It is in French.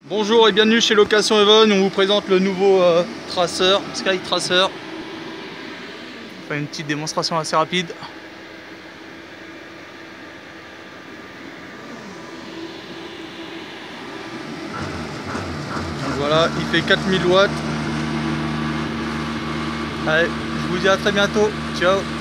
Bonjour et bienvenue chez Location Even, on vous présente le nouveau traceur, Sky Tracer. On fait une petite démonstration assez rapide. Donc voilà, il fait 4000 watts. Allez, je vous dis à très bientôt, ciao.